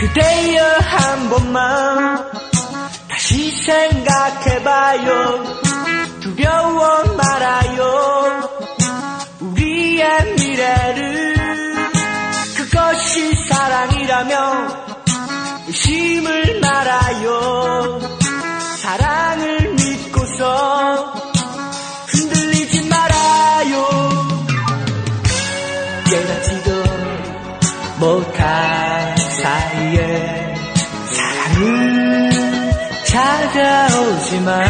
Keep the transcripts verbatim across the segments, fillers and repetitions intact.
그대여 한 번만 다시 생각해봐요. 두려워 말아요. 우리의 미래를. 그것이 사랑이라면 의심을 말아요. 사랑을 믿고서 흔들리지 말아요. 깨닫지도 못한 사이에 사랑은 찾아오지만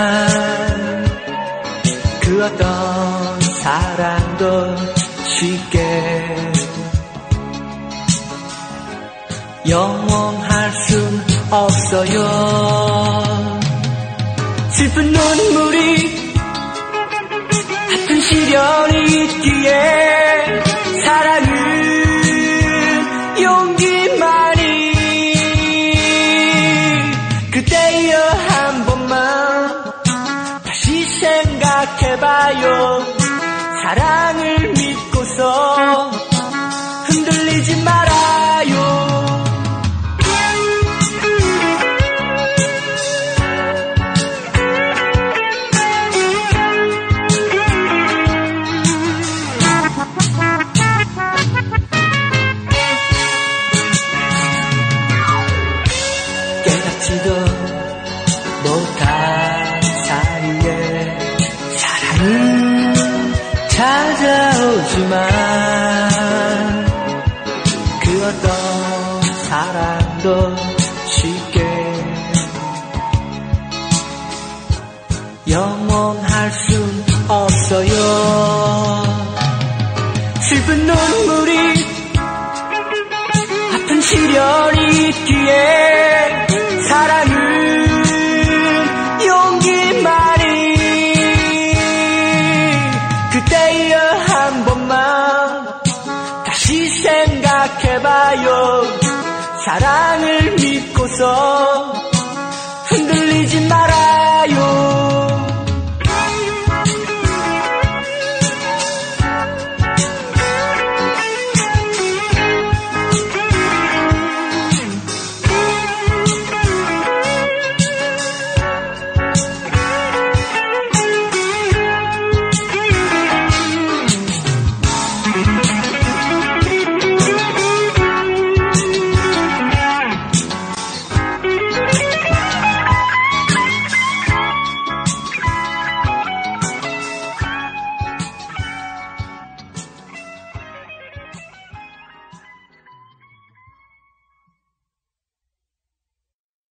그 어떤 사랑도 쉽게 영원할 순 없어요. 슬픈 눈물이 아픈 시련이 있기에 사랑은 용기만이. 그대여 한 번만 다시 생각해봐요. 사랑을 믿고서 흔들리지 말아요. 깨닫지도 못한 사이에 사랑은 찾아오지만 그 어떤 사랑도 쉽게 영원할 순 없어요. 슬픈 눈물이 아픈 시련이 있기에 사랑은 용기만이. 그대여 한 번만 다시 생각해봐요. 사랑을 믿고서